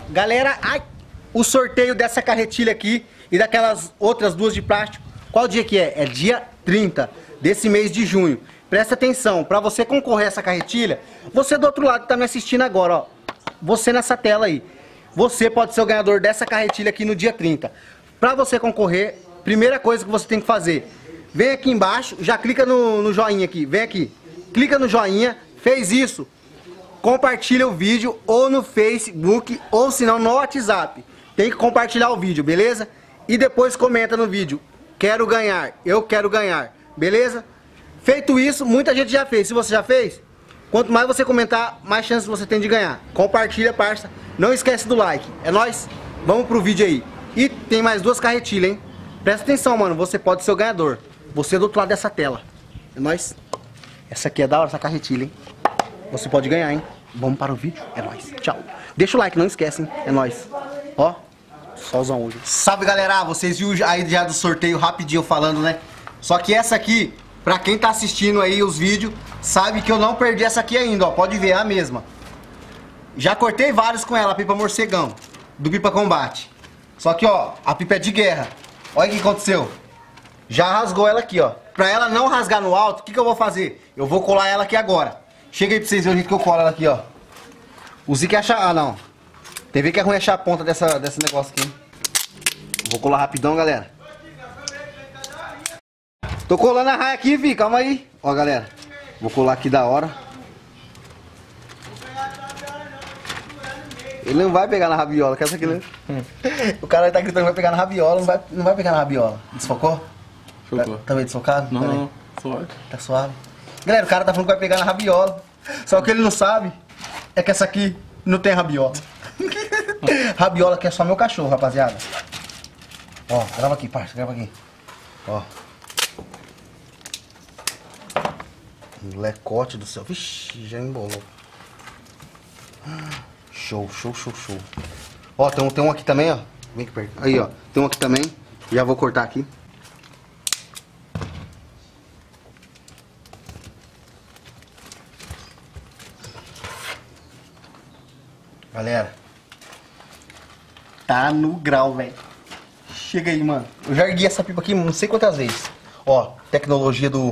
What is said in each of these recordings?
galera, o sorteio dessa carretilha aqui e daquelas outras duas de plástico, qual dia que é? É dia 30 desse mês de junho. Presta atenção, para você concorrer a essa carretilha, você do outro lado que tá me assistindo agora, ó, você nessa tela aí, você pode ser o ganhador dessa carretilha aqui no dia 30. Para você concorrer, primeira coisa que você tem que fazer, vem aqui embaixo, já clica no joinha aqui, vem aqui, clica no joinha, fez isso, compartilha o vídeo ou no Facebook ou se não no WhatsApp. Tem que compartilhar o vídeo, beleza? E depois comenta no vídeo, quero ganhar, eu quero ganhar, beleza? Feito isso, muita gente já fez. Se você já fez, quanto mais você comentar, mais chance você tem de ganhar. Compartilha, parça. Não esquece do like. É nóis? Vamos pro vídeo aí. E tem mais duas carretilhas, hein? Presta atenção, mano. Você pode ser o ganhador. Você do outro lado dessa tela. É nóis? Essa aqui é da hora, essa carretilha, hein? Você pode ganhar, hein? Vamos para o vídeo? É nóis. Tchau. Deixa o like, não esquece, hein? É nóis. Ó. Solzão hoje. Salve, galera. Vocês viram aí já do sorteio rapidinho falando, né? Só que essa aqui, pra quem tá assistindo aí os vídeos, sabe que eu não perdi essa aqui ainda, ó. Pode ver, é a mesma. Já cortei vários com ela, a pipa morcegão, do Pipa Combate. Só que, ó, a pipa é de guerra. Olha o que aconteceu. Já rasgou ela aqui, ó. Pra ela não rasgar no alto, o que eu vou fazer? Eu vou colar ela aqui agora. Chega aí pra vocês verem o jeito que eu colo ela aqui, ó. O Zico é achar... Ah, não. Tem que ver que é ruim achar a ponta desse negócio aqui, hein? Vou colar rapidão, galera. Tô colando a raia aqui, vi, calma aí. Ó, galera, vou colar aqui da hora. Ele não vai pegar na rabiola, que essa aqui, né? O cara tá gritando que vai pegar na rabiola, não vai pegar na rabiola. Desfocou? Focou. Tá meio desfocado? Não, suave. Tá suave. Galera, o cara tá falando que vai pegar na rabiola. Só que ele não sabe é que essa aqui não tem rabiola. Rabiola que é só meu cachorro, rapaziada. Ó, grava aqui, parça, grava aqui. Ó. Molecote do céu. Vixe, já embolou. Show, show, show, show. Ó, tem um aqui também, ó. Vem aqui perto. Aí, ó. Tem um aqui também. Já vou cortar aqui. Galera. Tá no grau, velho. Chega aí, mano. Eu já ergui essa pipa aqui não sei quantas vezes. Ó, tecnologia do...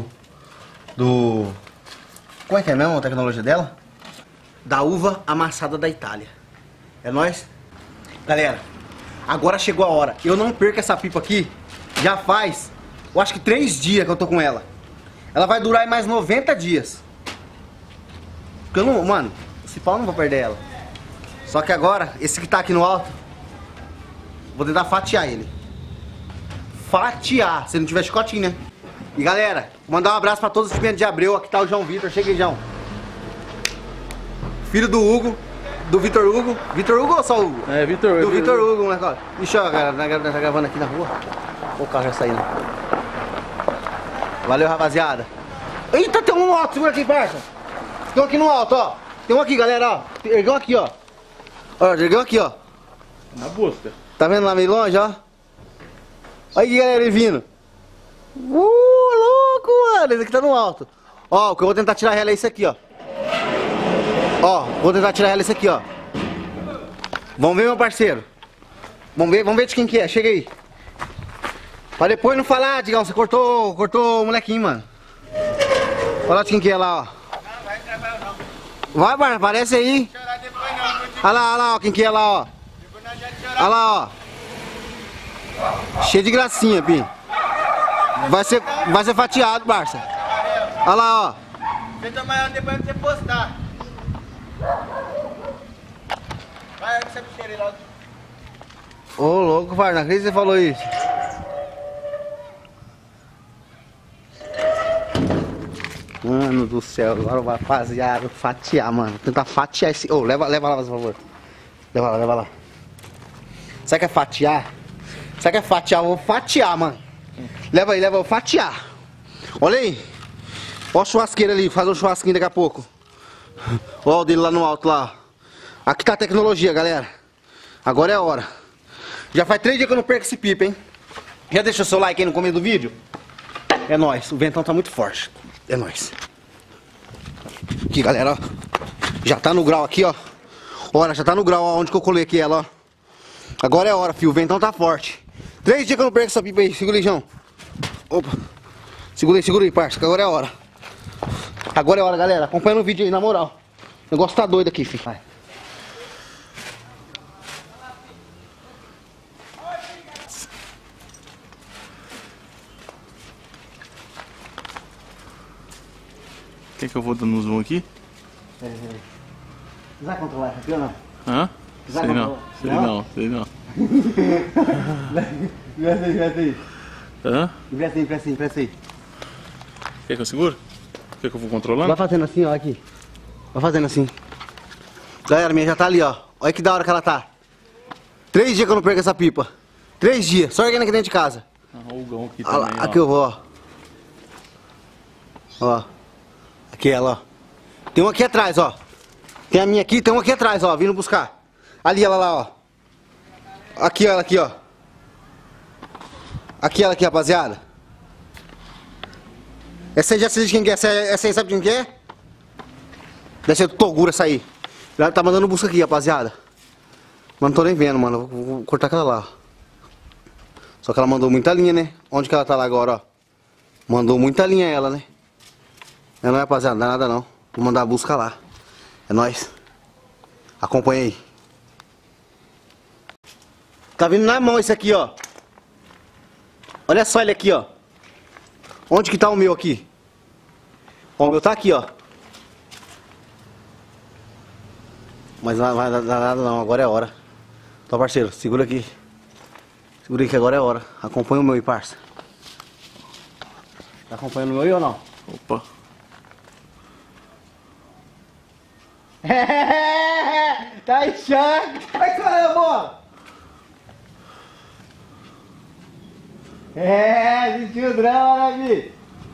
Como é que é mesmo a tecnologia dela? Da uva amassada da Itália. É nóis? Galera, agora chegou a hora. Eu não perco essa pipa aqui. Já faz, eu acho que 3 dias que eu tô com ela. Ela vai durar mais 90 dias. Porque eu não, mano, esse pau eu não vou perder ela. Só que agora, esse que tá aqui no alto, vou tentar fatiar ele. Fatiar, se não tiver chicotinho, né? E galera, mandar um abraço pra todos os clientes de Abreu. Aqui tá o João Vitor, chega aí, João. Filho do Hugo, do Vitor Hugo. Vitor Hugo ou só Hugo? É, Vitor Hugo. Do Vitor Hugo, moleque. Ixi, ó, galera, tá gravando aqui na rua. O carro já saindo. Valeu, rapaziada. Eita, tem um no alto, segura aqui, parça. Tem um aqui no alto, ó. Tem um aqui, galera, ó. Ergueu aqui, ó. Ó, ergueu aqui, ó. Na busca. Tá vendo lá meio longe, ó? Olha aí, galera, ele vindo. Louco, mano. Esse aqui tá no alto. Ó, o que eu vou tentar tirar ela é esse aqui, ó. Ó, vou tentar tirar ela esse aqui, ó. Vamos ver, meu parceiro. Vamos ver de quem que é. Chega aí. Pra depois não falar, Digão, você cortou o molequinho, mano. Olha lá de quem que é lá, ó. Vai, mano, aparece aí. Olha lá, ó, quem que é lá, ó. Olha lá, ó. Cheio de gracinha, Pi. Vai ser fatiado, Barça. Olha lá, ó. Tenta amanhã depois pra você postar. Vai, você cheirei logo. Ô, louco, Varna, por que você falou isso? Mano do céu, agora vai, rapaziada, fatiar, mano. Tentar fatiar esse... Ô, leva lá, por favor. Leva lá. Sabe que é fatiar? Sabe que é fatiar? Eu vou fatiar, mano. Leva aí, vou fatiar. Olha aí. Ó a churrasqueira ali, faz um churrasquinho daqui a pouco. Ó o dele lá no alto, lá. Aqui tá a tecnologia, galera. Agora é a hora. Já faz 3 dias que eu não perco esse pipa, hein? Já deixou seu like aí no começo do vídeo? É nóis, o ventão tá muito forte. É nóis. Aqui, galera, ó. Já tá no grau aqui, ó. Olha, já tá no grau, ó, onde que eu colei aqui ela, ó. Agora é a hora, filho, o ventão tá forte. 3 dias que eu não perco essa pipa aí, segura aí, João. Opa. Segura aí, parça, que agora é a hora. Agora é a hora, galera, acompanha no vídeo aí, na moral. O negócio tá doido aqui, filho. Vai. Quer que eu vou dando um zoom aqui? Você vai controlar isso aqui ou não? Hã? Vai Sei não, controlar? sei não. Empresta aí. Hã? Empresta aí. Quer que eu seguro? Quer que eu vou controlando? Vai fazendo assim, ó, aqui. Vai fazendo assim. Galera, minha já tá ali, ó. Olha que da hora que ela tá. 3 dias que eu não perco essa pipa. 3 dias, só erguendo aqui dentro de casa. Ah, o gão aqui Ó, também, ó. aqui eu vou, ó. Ó. Aqui ela, ó. Tem uma aqui atrás, ó. Tem a minha aqui, tem uma aqui atrás, ó. Vindo buscar. Ali ela lá, ó. Aqui ela aqui, ó. Aqui ela aqui, rapaziada. Essa aí já sei de quem que é. Essa aí sabe de quem que é? Deve ser do Toguro essa aí. Ela tá mandando busca aqui, rapaziada. Mas não tô nem vendo, mano. Vou cortar aquela lá, ó. Só que ela mandou muita linha, né? Onde que ela tá lá agora, ó? Mandou muita linha ela, né? É nóis, rapaziada, não dá nada não. Vou mandar a busca lá. É nóis. Acompanha aí. Tá vindo na mão esse aqui, ó. Olha só ele aqui, ó. Onde que tá o meu aqui? Ó, o meu tá aqui, ó. Mas não vai dar nada não, agora é a hora. Então, parceiro, segura aqui. Segura aí que agora é a hora. Acompanha o meu aí, parça. Tá acompanhando o meu aí ou não? Opa. Tá em choque. Vai, caramba! Sentiu o drama, né, Vi?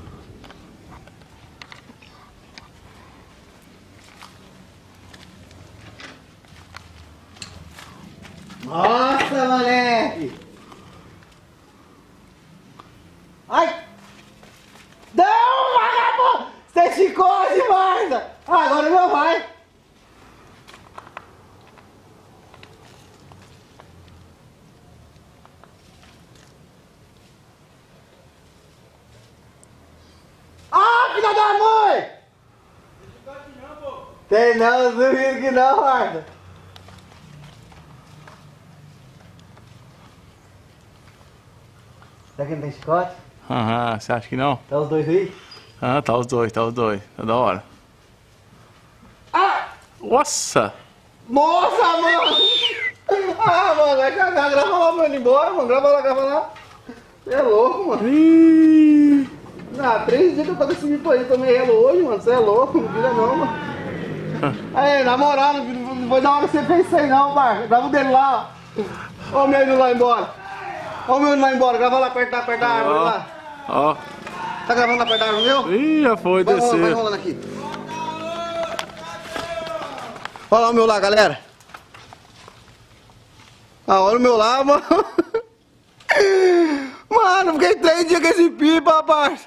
Nossa, moleque! Ai! Não, vagabundo! Você ficou demais! Agora não vai! Ah, filha da mãe! Tem não, duvido que não, guarda. Será que não tem chicote? Aham, você acha que não? Tá os dois aí? Ah, tá os dois. Tá da hora. Ah! Nossa! Nossa, mano! Ah, mano, vai cagar, grava lá pra ele ir embora, mano. Grava lá. Você é louco, mano. Ih. Ah, 3 dias que eu tô com esse bico aí, tomei elo hoje, mano. Você é louco, não vira não, mano. Aí, na moral, não foi da hora que você fez isso aí não, parça. Grava o dele lá, ó. Ó o meu indo lá embora. Ó o meu indo lá embora, grava lá perto da árvore lá. Ó. Tá gravando lá perto da árvore, meu? Ih, já foi, Vai descer. rolando aqui. Olha lá o meu lá, galera. Ah, olha o meu lá, mano. Mano, fiquei 3 dias com esse pipa, rapaz.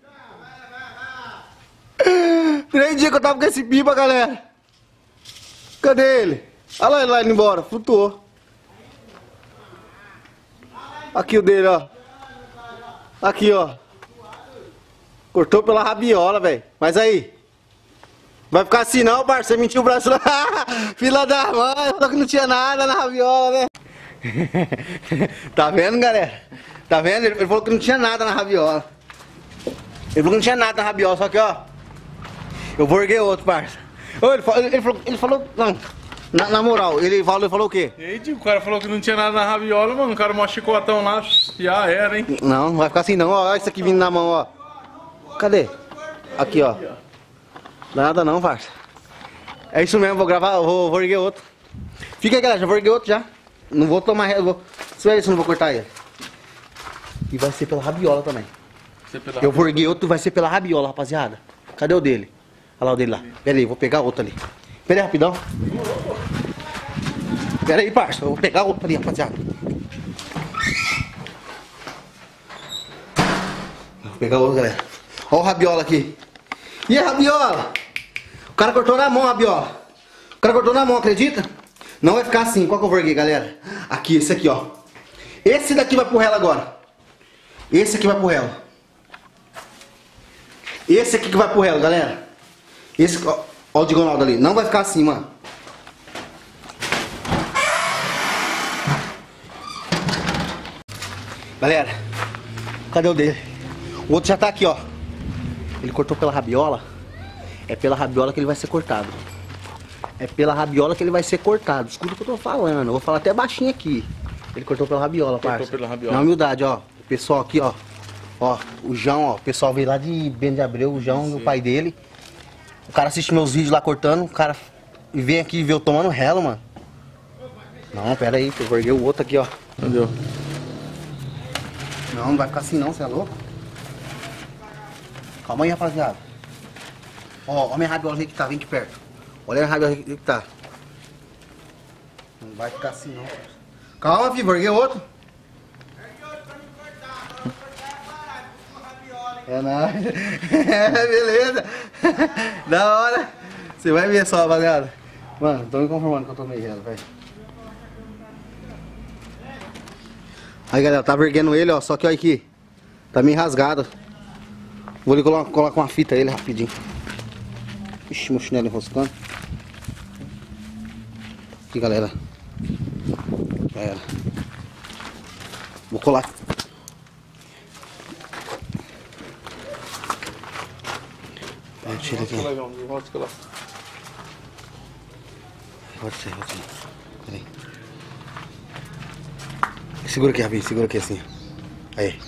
3 dias que eu tava com esse pipa, galera. Cadê ele? Olha lá ele lá indo embora, flutuou. Aqui o dele, ó. Aqui, ó. Cortou pela rabiola, velho. Mas aí. Vai ficar assim não, parceiro. Você mentiu o braço lá. Fila da mãe. Falou que não tinha nada na rabiola, né? Tá vendo, galera? Tá vendo? Ele falou que não tinha nada na rabiola. Ele falou que não tinha nada na rabiola, só que, ó. Eu vou erguer outro, parça. Ele falou não. Na moral, ele falou o quê? E aí, tio, o cara falou que não tinha nada na rabiola, mano. O cara mó chicotão lá, já era, hein? Não, não vai ficar assim não, ó. Olha isso aqui vindo na mão, ó. Cadê? Aqui, ó. Não dá nada não, parça. É isso mesmo, vou gravar, vou erguer outro. Fica aí, galera, já vou erguer outro já. Não vou tomar, só isso, não vou cortar ele. E vai ser pela rabiola também. Eu vou erguer outro, vai ser pela rabiola, rapaziada. Cadê o dele? Olha lá o dele lá. Pera aí, vou pegar outro ali. Pera aí, rapidão. Pera aí, parça, eu vou pegar outro ali, rapaziada. Vou pegar outro, galera. Olha o rabiola aqui. E a rabiola? O cara cortou na mão a rabiola. O cara cortou na mão, acredita? Não vai ficar assim. Qual que eu vou erguer, galera? Aqui, esse aqui, ó. Esse daqui vai pro relo agora. Esse aqui vai pro relo. Esse aqui que vai pro relo, galera. Esse, ó o diagonal ali. Não vai ficar assim, mano. Galera, cadê o dele? O outro já tá aqui, ó. Ele cortou pela rabiola. É pela rabiola que ele vai ser cortado. É pela rabiola que ele vai ser cortado. Escuta o que eu tô falando. Eu vou falar até baixinho aqui. Ele cortou pela rabiola, parça. Cortou pela rabiola. Na humildade, ó. O pessoal aqui, ó. Ó, o João, ó. O pessoal veio lá de Bento de Abreu, o João, o pai dele. O cara assiste meus vídeos lá cortando. O cara vem aqui e vê eu tomando relo, mano. Não, pera aí, eu erguei o outro aqui, ó. Entendeu? Não, não vai ficar assim não, você é louco? Calma aí, rapaziada. Ó, minha rabiola aí que tá, vem aqui perto. Olha a rabiola aí que tá. Não vai ficar assim não. Calma, filho, erguei outro. É nóis. É, beleza. Da hora. Você vai ver só, rapaziada. Mano, tô me conformando que eu tomei ela, velho. Aí, galera, tava erguendo ele, ó. Só que olha aqui. Tá meio rasgado. Vou ali colocar uma fita ele rapidinho. Ixi, meu chinelo enroscando. Aqui, galera. Vou colar. Tira aqui. Pode ser. Peraí. Segura aqui, Rabi, segura aqui assim. Aí.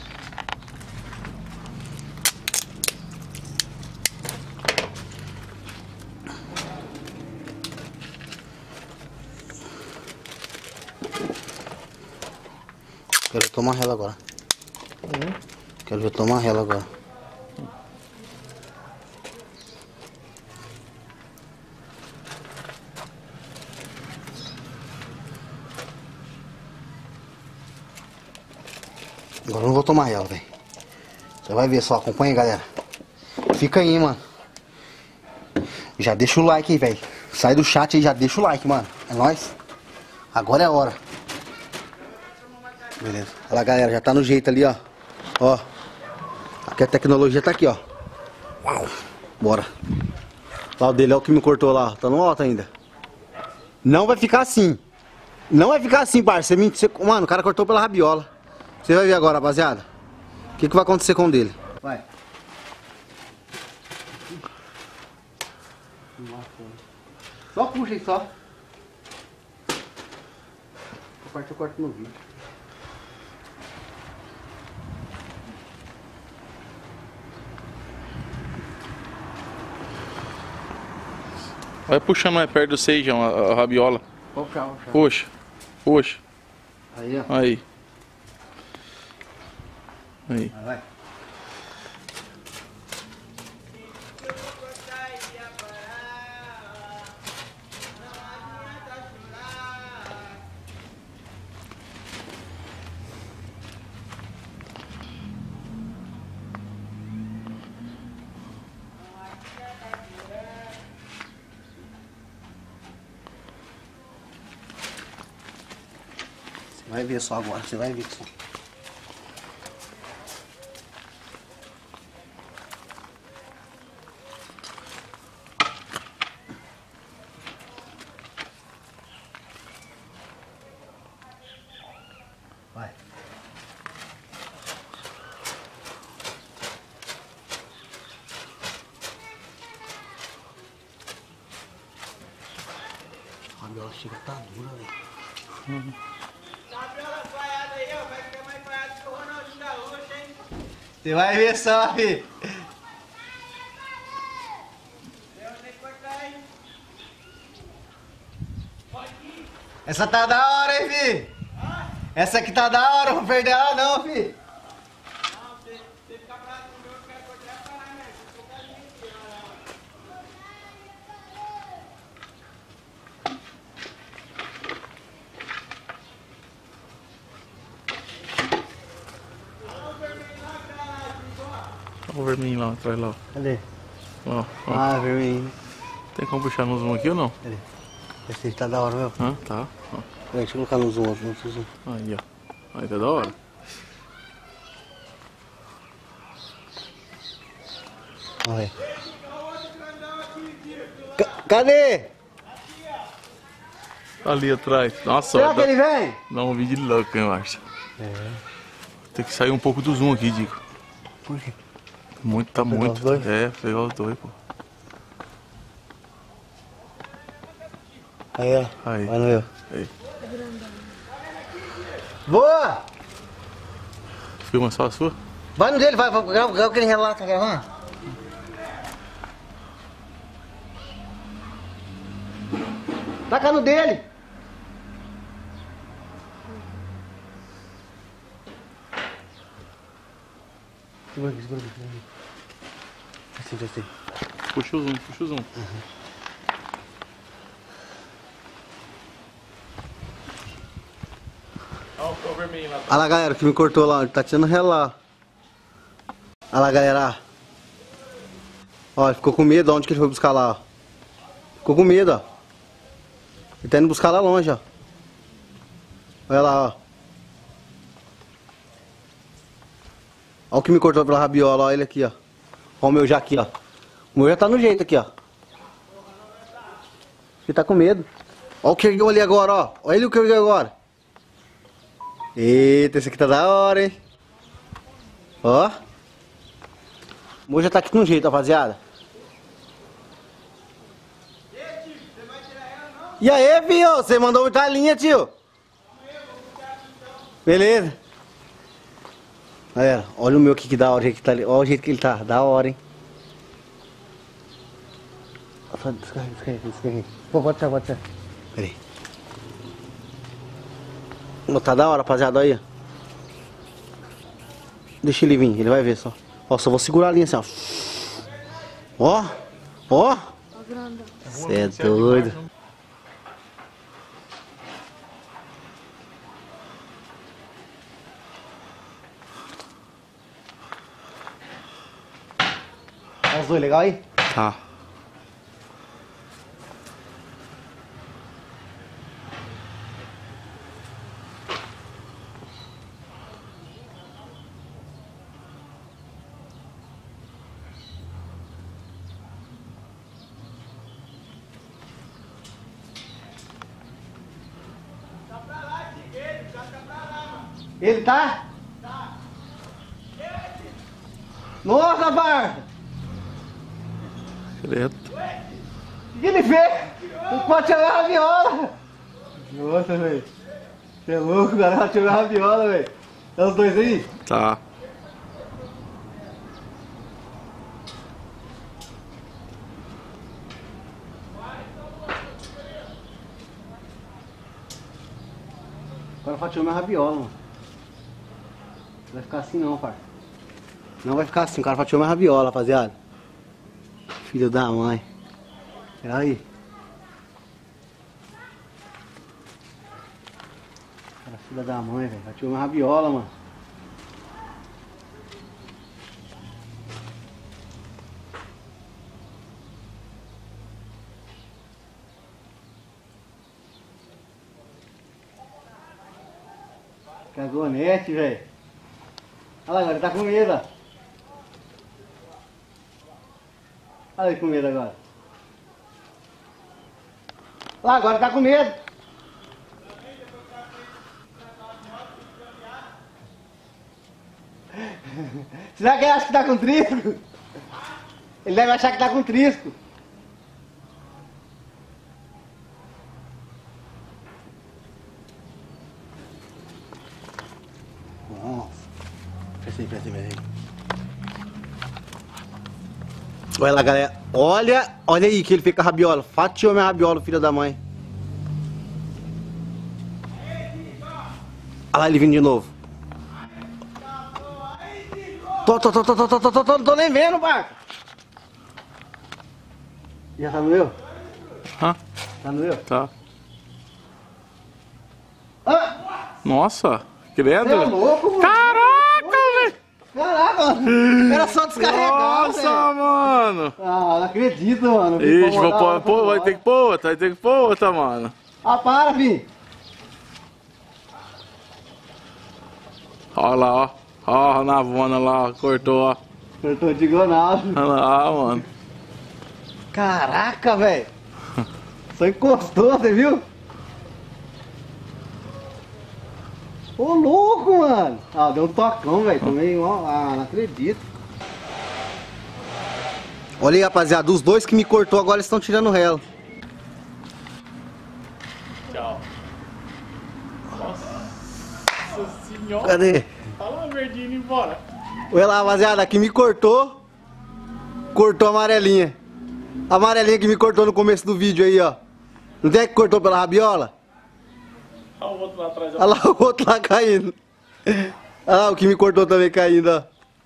Quero tomar rela agora. Quero ver tomar rela agora. Agora eu não vou tomar rela, velho. Você vai ver só, acompanha, galera. Fica aí, mano. Já deixa o like aí, velho. Sai do chat aí, já deixa o like, mano. É nóis. Agora é a hora. Beleza. Olha lá, galera, já tá no jeito ali, ó. Ó. Aqui a tecnologia tá aqui, ó. Uau. Bora. Lá o dele é o que me cortou lá. Tá no alto ainda. Não vai ficar assim. Não vai ficar assim, parceiro. Mano, o cara cortou pela rabiola. Você vai ver agora, rapaziada. O que vai acontecer com o dele. Vai. Só puxa aí, só. A parte eu corto no vídeo. Vai puxando mais perto do seijão, a rabiola. Puxa. Aí, ó. Aí. Vai. Você vai ver só agora, você vai ver só. Vai. A rabiola chega a tá dura, velho. Você vai ver só, filho. Essa tá da hora, hein, filho? Essa aqui tá da hora, não vou perder ela não, filho. Olha o vermelho lá atrás lá. Cadê? Ó. Ah, vermelho. Tem como puxar no zoom aqui ou não? Cadê? Esse aí tá da hora, meu. Ah, tá. Deixa eu colocar no zoom, no zoom. Aí, ó. Aí tá da hora. Olha. Cadê? Ali atrás. Nossa, Será que ele vem? dá um vídeo louco, eu acho. É. Tem que sair um pouco do zoom aqui, Dico. Por quê? Muito, tá Pegar muito. os dois? É, pegar os dois, pô. Aí, ó. Aí. Vai no meu. Aí. Boa! Filma só a sua? Vai no dele, vai grava o que ele relata, tá gravando? Taca no dele! Segura aqui, segura aqui. Assim. Puxa o zoom, puxa o zoom. Olha o vermelho lá. Olha lá, galera, que me cortou lá, ele tá tirando relar. Olha lá, galera. Ó, ele ficou com medo, onde que ele foi buscar lá, ó. Ficou com medo, ó. Ele tá indo buscar lá longe, ó. Olha lá, ó. Olha o que me cortou pela rabiola, ó, ele aqui, ó. Ó o meu já aqui, ó. O meu já tá no jeito aqui, ó. Ele tá com medo. Olha o que eu olhei agora, ó. Olha ele o que eu olhei agora. Eita, esse aqui tá da hora, hein. Ó. O meu já tá aqui no jeito, rapaziada. E aí, filho? Você mandou muita linha, tio? Beleza. Galera, olha o meu aqui que da hora, o jeito que tá ali. Olha o jeito que ele tá, da hora, hein? Descarrega. Pô, pode ser. Peraí. Tá da hora, rapaziada, olha aí. Deixa ele vir, ele vai ver só. Ó, só vou segurar a linha assim, ó. Ó. Você é doido. Olha os dois, legal aí? Tá. Ele tá? Tá. Nossa, parça! Direto. O que ele fez? Ele pode jogar a viola! Nossa, velho. Você é louco, cara. Pode jogar a viola, velho. Tá os dois aí? Tá. Agora fatiou minha rabiola, mano. Não vai ficar assim não, parça. Não vai ficar assim, o cara fatiou minha rabiola, rapaziada. Filho da mãe. Pera aí. Cara, filha da mãe, velho. Fatiou minha rabiola, mano. Cagonete, velho. Olha lá, agora ele tá com medo, ó. Olha ele com medo agora. Lá, agora tá com medo. Será que ele acha que tá com trisco? Ele deve achar que tá com trisco. Nossa. Presta aí. Olha lá, galera. Olha aí que ele fica com a rabiola. Fatiou minha rabiola, filho da mãe. Olha lá ele vindo de novo. Tô nem vendo, barco. Já tá no meu? Hã? Tá no meu? Tá. Ah! Nossa, credo. Você é louco, mano? Caraca, velho. Caraca, mano. Era só descarregar, Nossa, velho. mano. Ah, não acredito, mano. Ixi, vai ter que pôr outra, mano. Ah, para, filho. Olha lá, ó. Ó, a navona lá, ó. Cortou, ó. Cortou diagonal. Olha lá, mano. Caraca, velho. Só encostou, você viu? Ô, louco, mano. Ah, deu um tocão, velho. Tomei, ó. Ah, não acredito. Olha aí, rapaziada. Os dois que me cortou agora eles estão tirando o relo. Tchau. Nossa senhora. Cadê? Olha lá, verdinho indo embora. Olha lá, rapaziada. Aqui me cortou. Cortou a amarelinha. A amarelinha que me cortou no começo do vídeo aí, ó. Não tem que cortou pela rabiola? Olha o outro lá atrás. Olha lá o outro lá caindo. Olha lá o que me cortou também caindo, ó.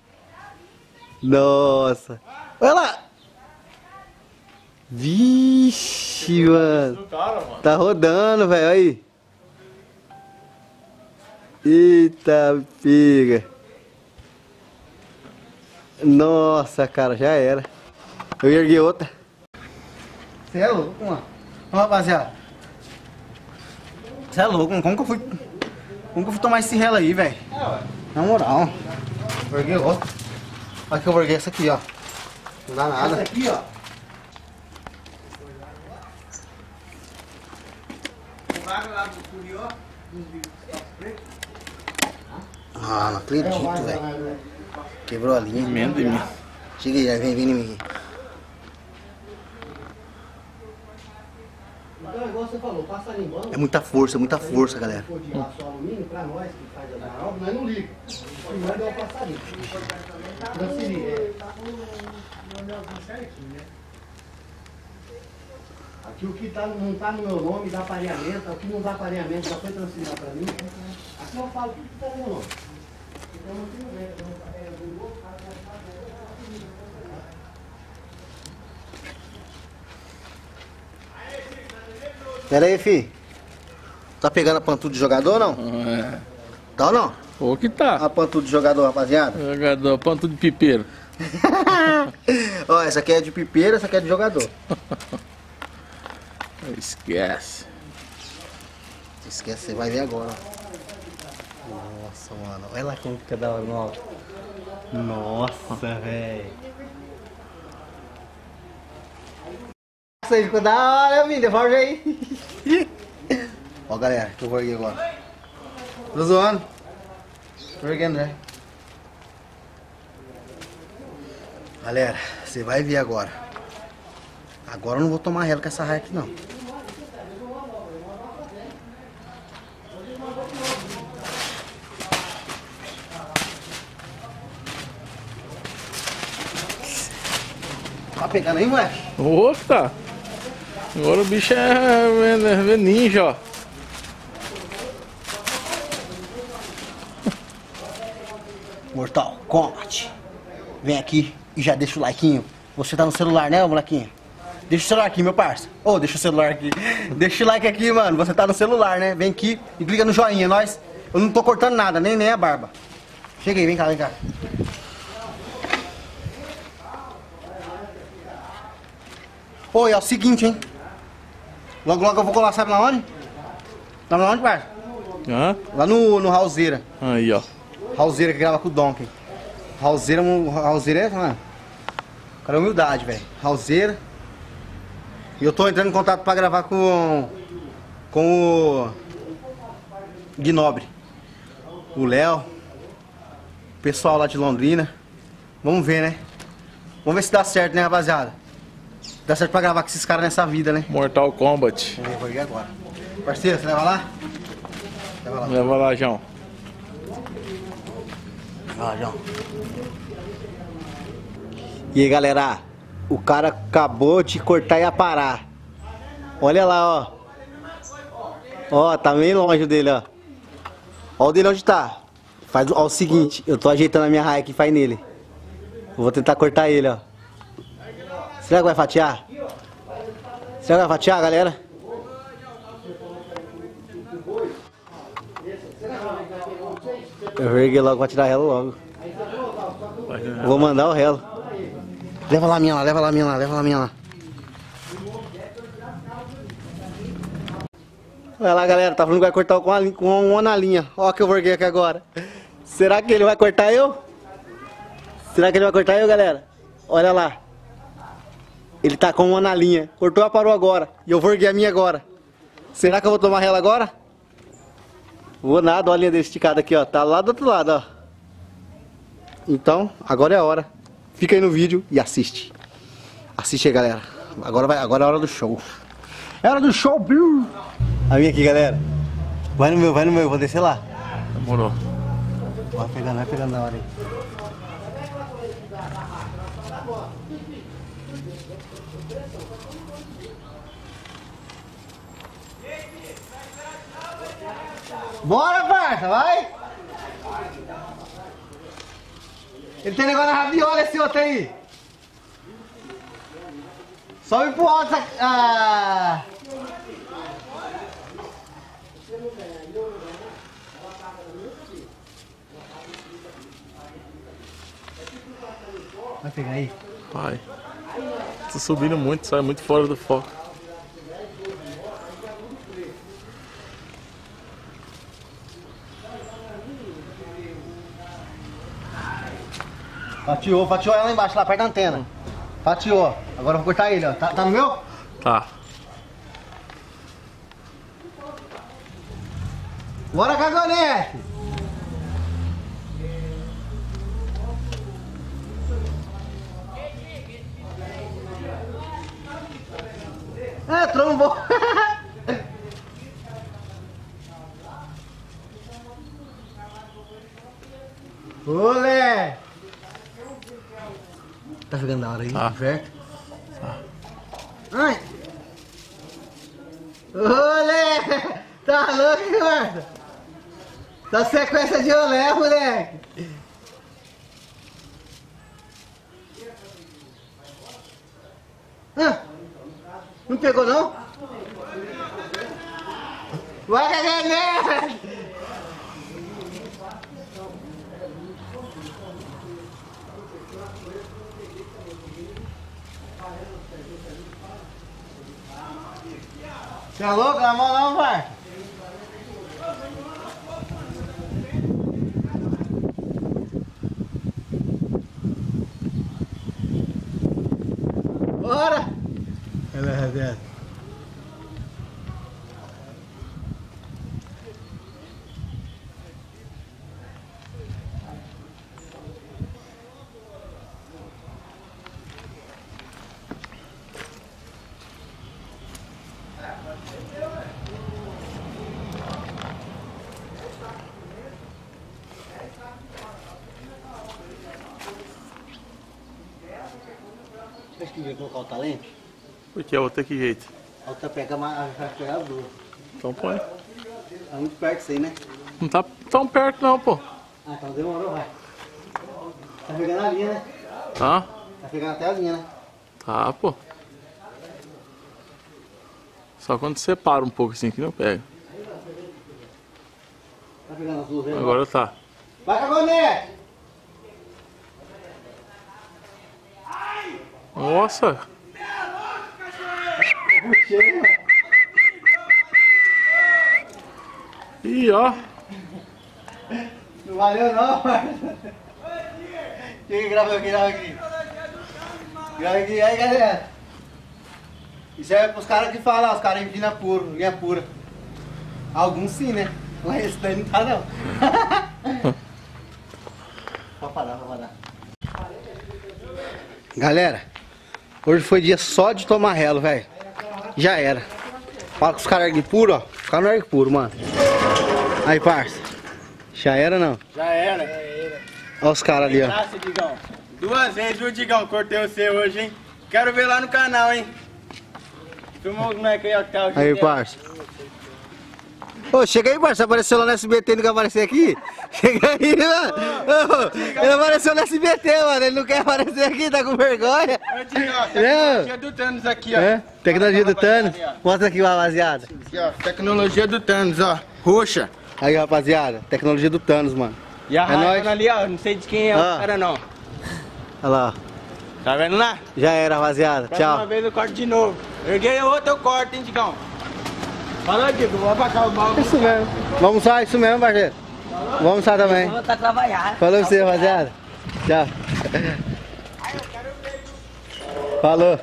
Nossa. Olha lá. Vixe, mano. Tá rodando, velho. Aí. Eita, pega. Nossa, cara, já era. Eu erguei outra. Você é louco, mano. Ó, rapaziada. Você é louco, mano. Como que eu fui tomar esse relo aí, velho? Na moral. Eu erguei outra. Olha que eu erguei essa aqui, ó. Não dá nada. Essa aqui, ó. Ah, não acredito, velho. Quebrou a linha. Emenda em mim. Chega aí, vem em mim. Então, igual você falou, passarinho bom. É muita força, galera. Se for de aço alumínio, pra nós que faz a garoba, nós não liga. O que manda é o passarinho. Transferir, Aqui o que não tá no meu nome dá pareamento, o que não dá pareamento já foi transferido pra mim. Aqui eu falo tudo que tá no meu nome. Então não tem jeito. Pera aí, fi. Tá pegando a pantudo de jogador ou não? É. Tá ou não? O que tá? A pantudo de jogador, rapaziada. Jogador, panto de pipeiro. Ó, essa aqui é de pipeiro, essa aqui é de jogador. Esquece. Esquece, você vai ver agora. Nossa, mano. Olha lá como fica da hora no alto. Nossa, velho. Nossa, ficou da hora, menino. Devolve aí. Ó, galera, que eu vou erguer agora. Tô zoando. Tô erguendo, né? Galera, você vai ver agora. Agora eu não vou tomar relo com essa raia aqui, não. Tá pegando aí, moleque? Opa! Agora o bicho é ninja, ó. Mortal Kombat. Vem aqui e já deixa o likeinho. Você tá no celular, né, molequinho? Deixa o celular aqui, meu parça. Ô, deixa o celular aqui. Deixa o like aqui, mano. Você tá no celular, né? Vem aqui e clica no joinha. Nós, eu não tô cortando nada, nem a barba. Chega aí, vem cá, vem cá. Pô, é o seguinte, hein? Logo, logo eu vou colar, sabe na onde? Sabe na onde, parça? Hã? Lá no Raulzeira. Aí, ó. Raulzeira que grava com o Donkey. Raulzeira é, mano. Cara, humildade, velho. Raulzeira. E eu tô entrando em contato pra gravar com o Gnobre. O Léo. O pessoal lá de Londrina. Vamos ver, né? Vamos ver se dá certo, né, rapaziada? Dá certo pra gravar com esses caras nessa vida, né? Mortal Kombat. Eu vou ir agora. Parceiro, você leva lá? Leva lá. Leva lá, João. Leva lá, João. E aí, galera? O cara acabou de cortar e aparar. Olha lá, ó. Ó, tá meio longe o dele, ó. Ó o dele onde tá. Faz ó, o seguinte, eu tô ajeitando a minha raia aqui, faz nele. Eu vou tentar cortar ele, ó. Será que vai fatiar? Será que vai fatiar, galera? Eu erguei logo pra tirar ela logo. Vou mandar o relo. Leva lá a minha lá, leva lá a minha lá, leva lá a minha lá. Olha lá, galera, tá falando que vai cortar com uma na linha. Ó que eu vorguei aqui agora. Será que ele vai cortar eu? Será que ele vai cortar eu, galera? Olha lá. Ele tá com uma na linha. Cortou a parou agora. E eu vorguei a minha agora. Será que eu vou tomar rela agora? Vou nada, olha a linha dele esticada aqui, ó. Tá lá do outro lado, ó. Então, agora é a hora. Fica aí no vídeo e assiste. Assiste aí, galera. Agora é a hora do show. É hora do show, Bill! A minha aqui, galera. Vai no meu, vou descer lá. Demorou. Vai pegando na hora aí. Bora, parça, vai! Ele tem negócio na rabiola esse outro aí. Sobe pro alto essa... Vai pegar aí? Vai. Tô subindo muito, sai muito fora do foco. Fatiou ela lá embaixo, lá perto da antena. Fatiou. Agora eu vou cortar ele, ó. Tá no meu? Tá. Bora, cagonete! É, trombou! Olé! Tá ficando da hora aí, certo? Tá. Ai! Olé! Tá louco, guarda? Tá sequência de olé, moleque! Não pegou, não? Vai, caganete! Você é louco? Na mão não, vai! Bora! Ela Acho que ia colocar o talento? Porque a outra que jeito? A outra pega mais, vai pegar as duas. Então põe. Tá muito perto isso aí, né? Não tá tão perto não, pô. Ah, então demorou, vai. Tá pegando a linha, né? Tá? Tá pegando até a linha, né? Tá, pô. Só quando separa um pouco assim que não pega. Tá pegando as duas, né? Agora tá. Vai, cagonete! Nossa! Puxei, mano. Ih, ó. Não valeu não, mano. Grava aqui. Grava aqui, aí galera. Isso é pros caras que falam, os caras empinam puro, linha pura. Alguns sim, né? Mas esse daí não tá não. Pode parar. Galera, hoje foi dia só de tomar relo, velho. Já era. Fala com os caras ergue puro, ó. Os caras não ergue puro, mano. Aí, parça. Já era, não? Já era. Olha os caras ali, ó. Graça, Digão. 2 vezes, viu, Digão? Cortei você hoje, hein? Quero ver lá no canal, hein? Filmou os moleques aí, ó, que tá hoje. Aí, parça. Ô, chega aí, parça. Apareceu lá no SBT e não quer aparecer aqui? Chega aí, mano. Ô, ele apareceu no SBT, mano. Ele não quer aparecer aqui, tá com vergonha. Ô, Digão, tecnologia do Thanos aqui, ó. É? Tecnologia do Thanos. Mostra aqui, rapaziada. Aqui, ó. Tecnologia do Thanos, ó. Roxa. Aí, rapaziada. Tecnologia do Thanos, mano. E a É nóis. Rayana ali, ó. Não sei de quem é o cara, não. Olha lá. Tá vendo lá? Já era, rapaziada. Próxima Tchau. vez eu corto de novo. Erguei outro, eu corto, hein, Digão? Falou, Digo, vou abaixar o balde. Isso mesmo. Vamos almoçar, isso mesmo, parceiro. Vamos almoçar também. Vou voltar a trabalhar. Falou pra você, rapaziada. Tchau. Falou.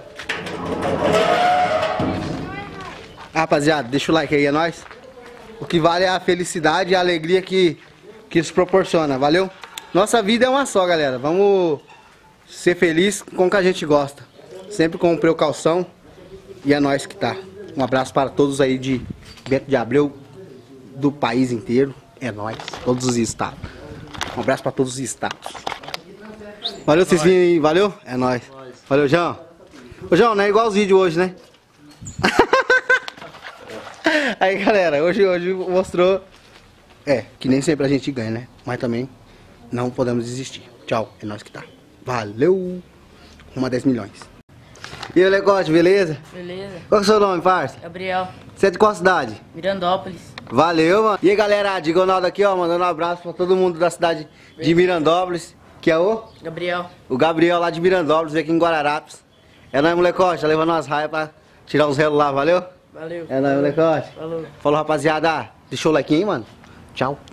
Rapaziada, deixa o like aí, é nóis. O que vale é a felicidade e a alegria que isso proporciona, valeu? Nossa vida é uma só, galera. Vamos ser felizes com o que a gente gosta. Sempre com precaução. E é nóis que tá. Um abraço para todos aí de Bento de Abreu, do país inteiro. É nóis. Todos os estados. Um abraço para todos os estados. Valeu, vocês virem aí. Valeu? É nóis. Valeu, João. Ô, João, não é igual os vídeos hoje, né? Aí, galera, hoje mostrou... que nem sempre a gente ganha, né? Mas também não podemos desistir. Tchau, é nóis que tá. Valeu! Rumo a 10 milhões. E aí, Lecote, beleza? Beleza. Qual que é o seu nome, parça? Gabriel, Você é de qual cidade? Mirandópolis. Valeu, mano. E aí, galera, Digonaldo aqui, ó, mandando um abraço pra todo mundo da cidade de Mirandópolis. Que é o Gabriel lá de Mirandópolis, aqui em Guararapes. É nóis, molecote, tá levando umas raias pra tirar os relos lá, valeu? Valeu. É nóis, molecote. Falou. Falou, rapaziada. Deixou o like aí, mano. Tchau.